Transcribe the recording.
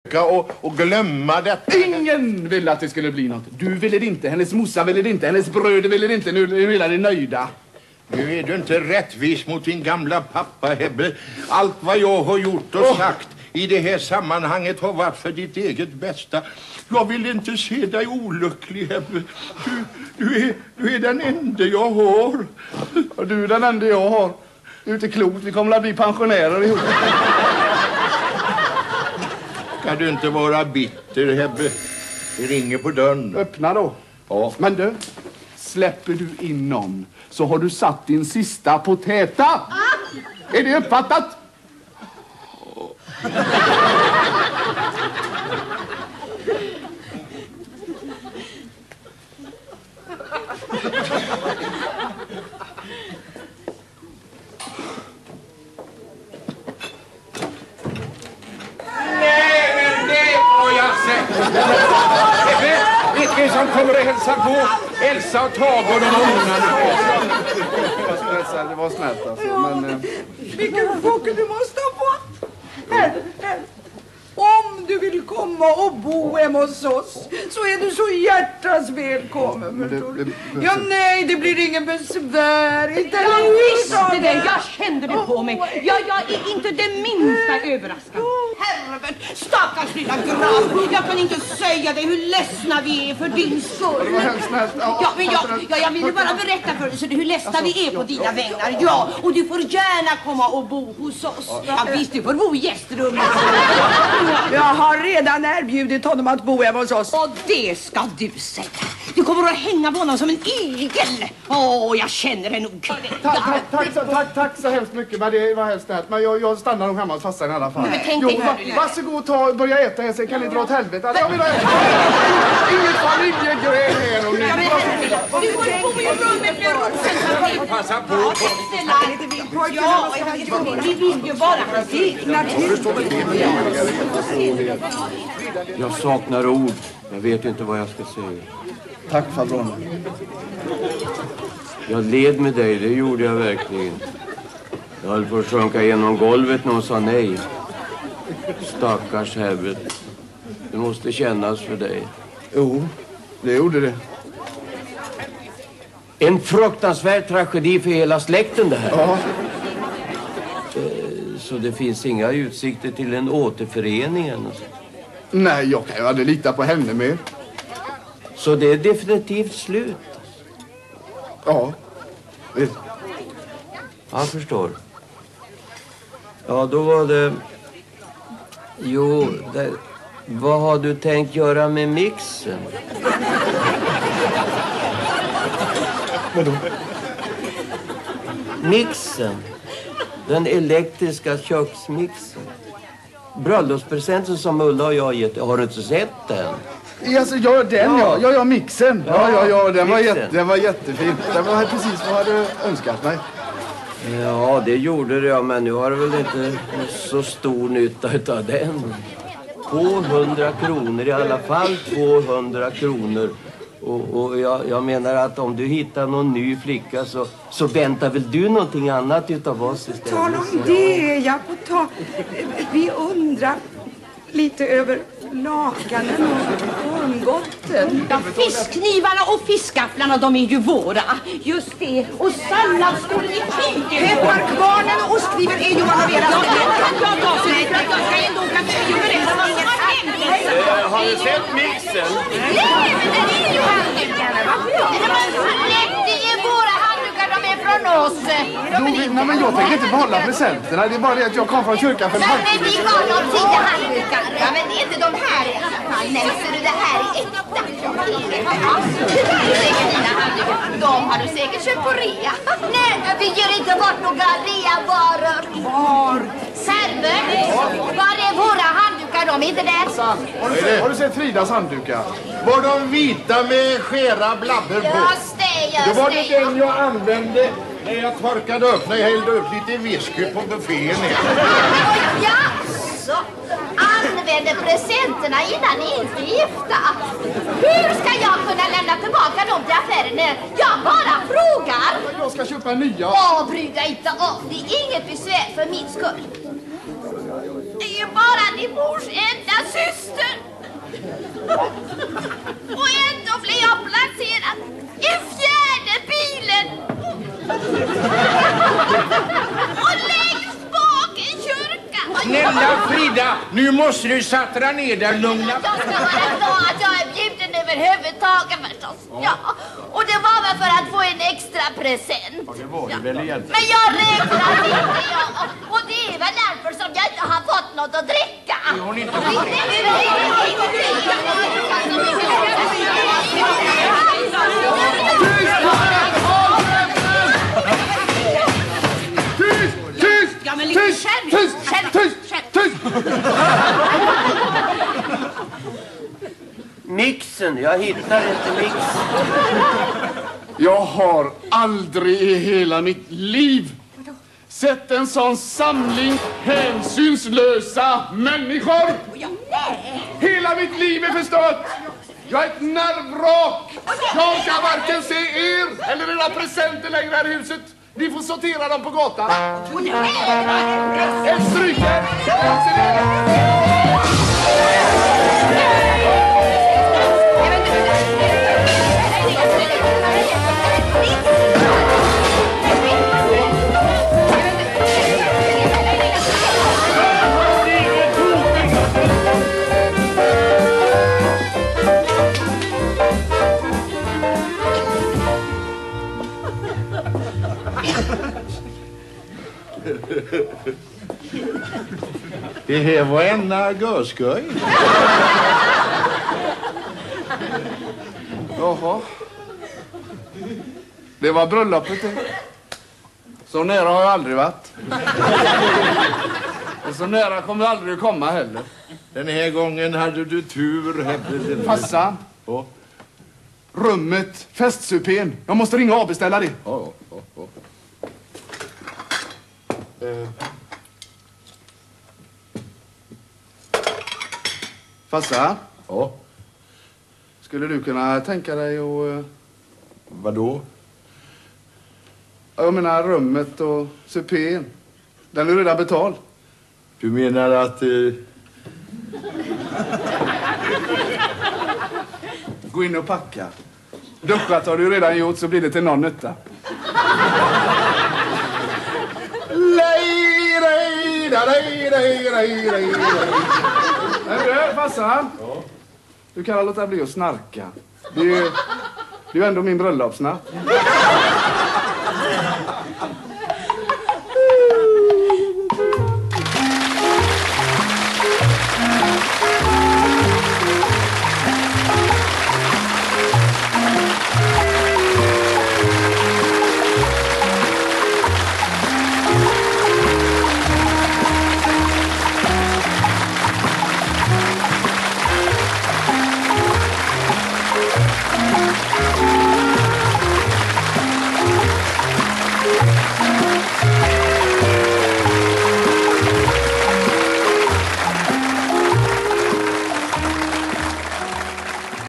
och glömma detta. Ingen ville att det skulle bli något. Du ville det inte, hennes morsa ville det inte, hennes bröder ville det inte. Nu är ni nöjda. Nu är du inte rättvis mot din gamla pappa, Hebbe. Allt vad jag har gjort och sagt i det här sammanhanget har varit för ditt eget bästa. Jag vill inte se dig olycklig, Hebbe. Du är den enda jag har. Och du är den enda jag har. Du är inte klokt, vi kommer att bli pensionärer ihop. Kan du inte vara bitter, Hebbe? Det ringer på dörren. Öppna då. Ja. Men du, släpper du in någon så har du satt din sista potäta. Är det uppfattat? Vet som kommer att hälsa på Elsa och Tage och de ungarna. Det var snällt alltså, men... Vilken chock du måste ha fått! Här. Om du vill komma och bo hemma hos oss så är du så hjärtas välkommen. Ja, nej, det blir ingen besvär. Inte visste det, jag kände det på mig. Jag är inte det minsta överraskad. Helvete, stackars lilla grabb. Jag kan inte säga dig hur ledsna vi är för din skull. Ja, men jag ville bara berätta för dig så hur ledsna vi är på dina vägnar. Ja, och du får gärna komma och bo hos oss. Ja, visst, du får bo i gästrummet. Jag har redan erbjudit honom att bo hemma hos oss. Och det ska du säga. Du kommer att hänga på honom som en igel. Jag känner det nog. Tack så hemskt mycket, men det var helst det. Men jag stannar nog hemma hos farsan i alla fall. Varsågod, börja äta här, sen kan ni dra åt helvete. Jag vill ha inget familjegrej här. Du får bo i rummet med rosen. Passa på. Vi vill ju bara hans egna tur. Jag saknar ord. Jag vet inte vad jag ska säga. Tack, farbror. Jag led med dig, det gjorde jag verkligen. Jag höll på att sjunka genom golvet när hon sa nej. Stackars Herbert. Det måste kännas för dig. Jo, det gjorde det. En fruktansvärd tragedi för hela släkten det här. Ja. Så det finns inga utsikter till en återförening än. Nej, jag kan ju aldrig lita på henne mer. Så det är definitivt slut? Ja. Jag förstår. Ja, då var det... Jo, vad har du tänkt göra med mixen? Vadå? Mixen. Den elektriska köksmixen. Bröllopspresenten som Ulla och jag gett. Har du inte sett den? Alltså, ja, mixen. Ja, den var jättefin. Den var precis vad jag hade önskat mig. Ja, det gjorde det, men nu har du väl inte så stor nytta av den. 200 kronor i alla fall, 200 kronor. Och jag menar att om du hittar någon ny flicka så väntar väl du någonting annat utav oss istället. Tala om det, jag får ta... Vi undrar lite över lakanen och örngotten. Ja, fiskknivarna och fiskgafflarna, de är ju våra. Just det. Och salladsskålen i tyget. Pepparkvarnen och ostkniven är Johan och Vera. Jag ska ändå åka till och berätta vad som har hänt. Har du sett mixen? Nej, men det är ju handdukarna. Det är våra handdukar, de är från oss. Nej, men jag tänker inte behålla presenterna. Det är bara det att jag kom från kyrkan för en Nej, men vi har de 10 handdukar. Ja, men det är inte de här i alla fall. Nej, så det här är äkta. Det där är säkert dina handdukar. De har du säkert köpt på rea. Nej, vi ger inte bort några rea-varor. Var? Server, var är våra handdukar? De är inte där. Har du sett Fridas handdukar? Var de vita med skera blabber på? Just det. Det var det den jag använde när jag torkade upp, när jag hällde upp lite whisky på buffén. Jaså, använder presenterna innan ni inte är gifta? Hur ska jag kunna lämna tillbaka dem till affären? Jag bara frågar. Jag ska köpa nya. Bry dig inte om, det är inget besvär för min skull. Det är ju bara din mors enda syster. Nu måste du sattra ner där, lugna. Jag ska vara glad att jag är bjuden överhuvudtaget förstås. Ja. Och det var väl för att få en extra present. Ja, det var det väl egentligen. Men jag räknar inte, ja. Och det är väl därför som jag inte har fått något att dricka. Det har ni inte fått. Mixen, jag hittar inte mixen. Jag har aldrig i hela mitt liv sett en sån samling hänsynslösa människor. Hela mitt liv är förstört. Jag är ett nervvrak. Jag kan varken se er eller era presenter längre här i huset. Ni får sortera dem på gatan. Ett stryker. Det här var en görskoj. Jaha. Det var bröllopet det. Så nära har jag aldrig varit. Och så nära kommer jag aldrig att komma heller. Den här gången hade du tur. Farsan. Rummet, festsupén. Jag måste ringa och avbeställa det. Farsan. Ja. Skulle du kunna tänka dig att... Vadå? Jag menar rummet och supén. Den är redan betald. Du menar att... Gå in och packa. Duschat har du redan gjort så blir det till någon nytta. Men du, farsan. Ja. Du kan låta bli att snarka. Det är ju ändå min bröllopsnatt.